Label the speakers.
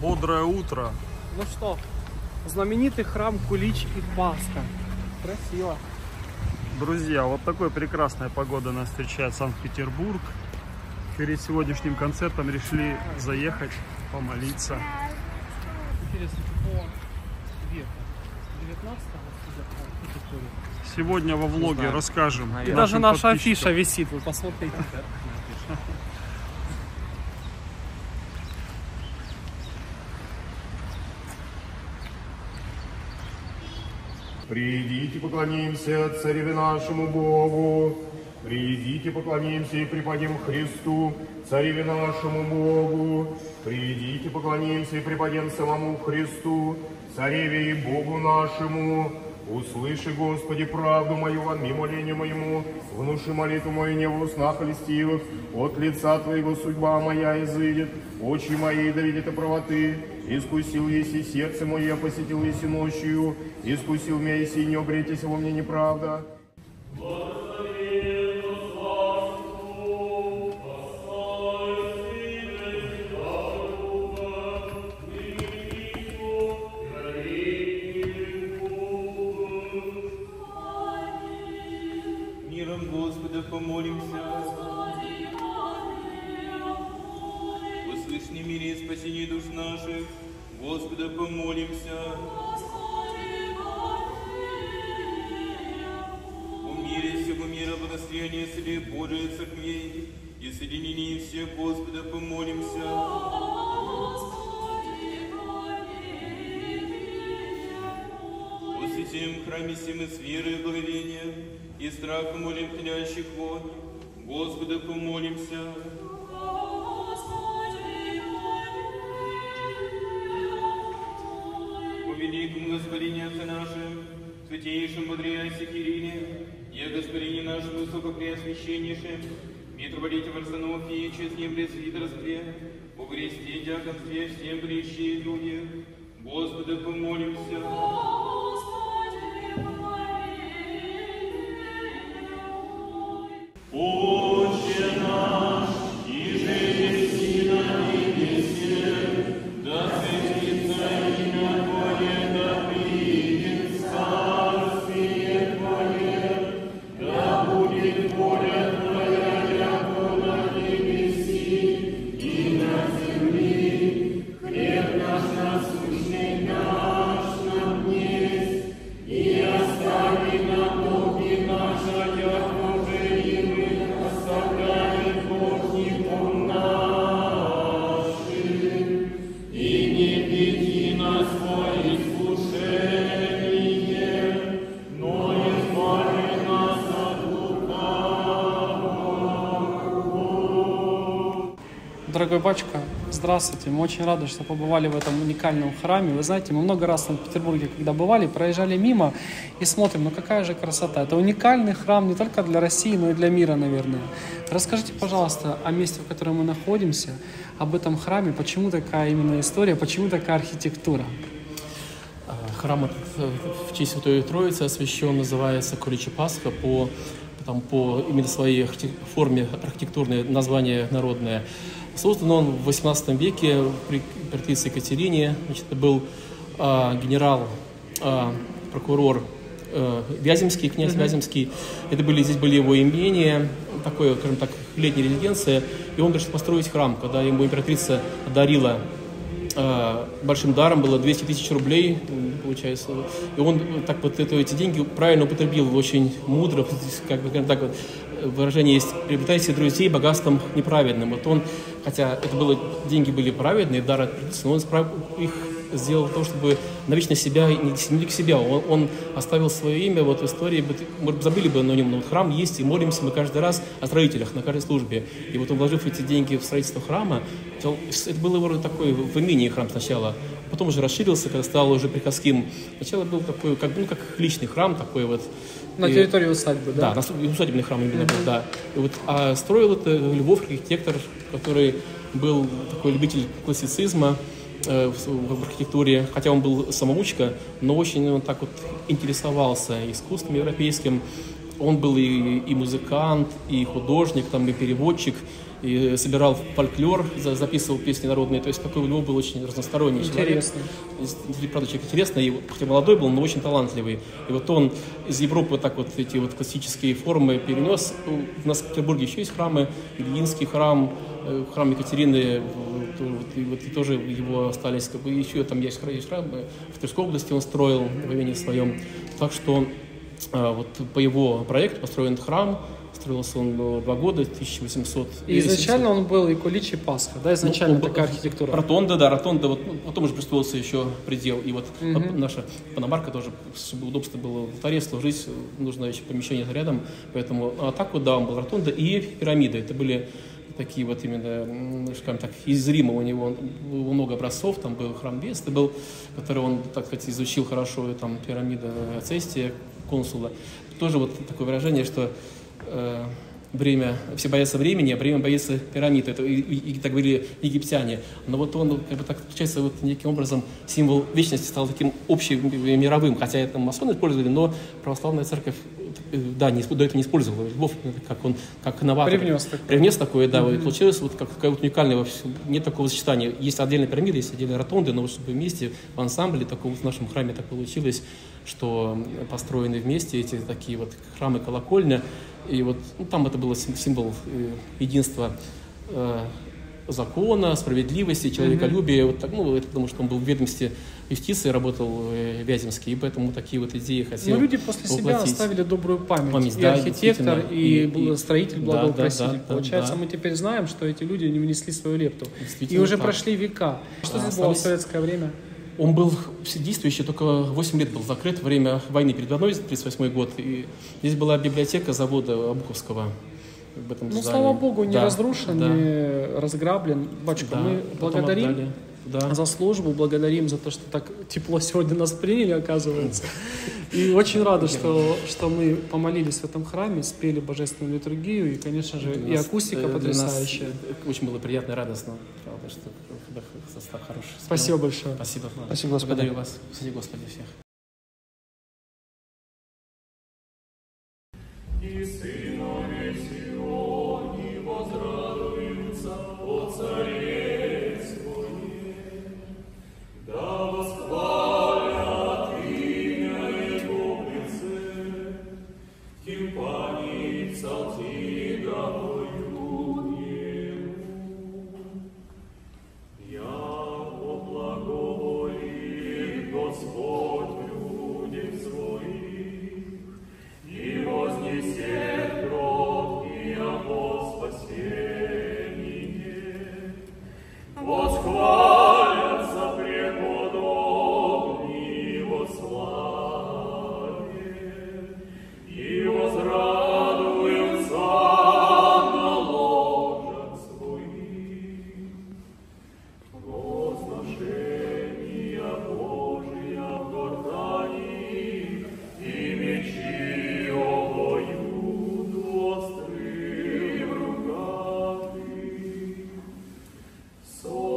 Speaker 1: Бодрое утро.
Speaker 2: Ну что, знаменитый храм Кулич и Пасха. Красиво.
Speaker 1: Друзья, вот такой прекрасная погода нас встречает Санкт-Петербург. Перед сегодняшним концертом решили заехать, помолиться.
Speaker 2: Интересно, какого века? 19-го?
Speaker 1: Сегодня во влоге расскажем.
Speaker 2: И даже наша афиша висит, вы посмотрите.
Speaker 3: Придите, поклонимся Цареве нашему Богу. Придите, поклонимся и преподем Христу, Цареве нашему Богу. Придите, поклонимся и преподем самому Христу, Цареве и Богу нашему. Услыши, Господи, правду мою, вонми молению моему, внуши молитву мою не в устах льстивых, от лица Твоего судьба моя изыдет, очи мои да видят о правоты. Искусил еси сердце мое, посетил еси ночью, искусил меня еси, не обретись во мне неправда.
Speaker 4: Миром Господа помолимся. Услышь мире и спасение душ наших, Господа помолимся. О мире всего мира, благословение Сыне Божие Церквей и соединении всех, Господа помолимся. О святем храме сем и с верой и благовением и страхом молим тлящих вод, Господа помолимся. О великом Господине Отце нашем, святейшем Патриарсе Кирилле, и о Господине нашем высокопреосвященнейшем, митрополите Варсонофии, честном пресвитерстве, о кресте, диаконстве, всем прещи и людях, Господа помолимся. Отче наш, иже еси на небесе, да светится имя Твое, да придет царствие Твое, да будет воля Твоя, яко на небеси и на земли. Хлеб наш насущный дашь нам днесь, и остави нам долги наши, яко уже и мы оставляем должником нашим, и не веди нас во искушение, но избави нас от лукавого.
Speaker 2: Дорогой батюшка, здравствуйте. Мы очень рады, что побывали в этом уникальном храме. Вы знаете, мы много раз в Санкт-Петербурге, когда бывали, проезжали мимо и смотрим, ну какая же красота. Это уникальный храм не только для России, но и для мира, наверное. Расскажите, пожалуйста, о месте, в котором мы находимся, об этом храме, почему такая именно история, почему такая архитектура?
Speaker 5: Храм в честь Святой Троицы освящен, называется Кулич и Пасха по именно своей форме архитектурной, название народное. Создан он в XVIII веке при императрице Екатерине. Значит, это был генерал-прокурор Вяземский, князь Вяземский. Здесь были его имения, такое, скажем так, летняя резиденция. И он решил построить храм, когда ему императрица одарила большим даром, было 200 тысяч рублей, получается. И он так вот эти деньги правильно употребил, очень мудро, как бы так вот, выражение есть: приобретайте друзей богатством неправедным. Вот он, хотя деньги были праведные, дар от правительства, но он их сделал то, чтобы навечно себя, не к себе. Он оставил свое имя вот в истории, мы забыли бы на нем, но вот храм есть, и молимся мы каждый раз о строителях на каждой службе. И вот он, вложив эти деньги в строительство храма, это был его такой в имении храм сначала, потом уже расширился, когда стал уже приходским. Сначала был такой, как личный храм такой вот.
Speaker 2: На территории усадьбы, да? Да,
Speaker 5: усадебный храм именно был, да. И вот, а строил это Львов, архитектор, который был такой любитель классицизма в архитектуре, хотя он был самоучка, но очень он так вот интересовался искусством европейским. Он был и музыкант, и художник, там, и переводчик. и собирал фольклор, записывал песни народные. То есть такой у него был очень разносторонний человек. Правда, человек интересный, и хотя молодой был, но очень талантливый. И вот он из Европы вот так вот эти вот классические формы перенес. У нас в Петербурге еще есть храмы, Ильинский храм, храм Екатерины, и тоже его остались, как бы, еще там есть храм, в Тверской области он строил в имени своем. Так что вот по его проекту построен храм. Строился он 2 года, 1800.
Speaker 2: И изначально он был и Куличи, и Пасха, да, изначально такая архитектура.
Speaker 5: Ротонда, да, ротонда, вот, потом уже пристроился еще предел, и вот наша Паномарка тоже, чтобы удобство было в алтаре служить, нужно еще помещение рядом, поэтому, а так вот, да, он был ротонда и пирамида, это были такие вот именно, скажем так, из Рима у него много образцов, там был храм Весты, был, который он, так сказать, изучил хорошо, и там пирамида Цестия, консула, тоже вот такое выражение, что время, все боятся времени, а время боится пирамид. Это и так говорили египтяне. Но вот он, как бы так получается, вот неким образом символ вечности стал таким общемировым. Хотя это масоны использовали, но православная церковь, да, до этого не использовала. Львов, как инноватор. Привнес такое, да, и получилось вот какая вот уникальная вообще, нет такого сочетания. Есть отдельная пирамида, есть отдельные ротонды, но вот чтобы вместе в ансамбле, такого в нашем храме так получилось, что построены вместе эти такие вот храмы, колокольня. И вот там это было символ единства закона, справедливости, человеколюбия. Вот так, ну, это потому что он был в ведомстве юстиции, работал Вяземский, и поэтому такие вот идеи хотел.
Speaker 2: Но люди после себя оставили добрую память. И
Speaker 5: да,
Speaker 2: архитектор, и строитель, благоукраситель.
Speaker 5: Да,
Speaker 2: Получается, мы теперь знаем, что эти люди не внесли свою лепту. И уже прошли века. Что здесь было в советское время?
Speaker 5: Он был действующий, только 8 лет был закрыт во время войны перед войной, 1938 год. И здесь была библиотека завода Обуховского. В этом
Speaker 2: здании. Слава Богу, не разрушен, не разграблен. Батюшка, мы благодарим за службу, благодарим за то, что так тепло сегодня нас приняли, оказывается. И очень рады, что мы помолились в этом храме, спели божественную литургию, и, конечно же, и акустика потрясающая.
Speaker 5: Очень было приятно и радостно, правда, что состав хороший.
Speaker 2: Спасибо большое.
Speaker 5: Спасибо.
Speaker 2: Спасибо, Господи.
Speaker 5: Благодарю вас. Спасибо, Господи, всех.
Speaker 3: So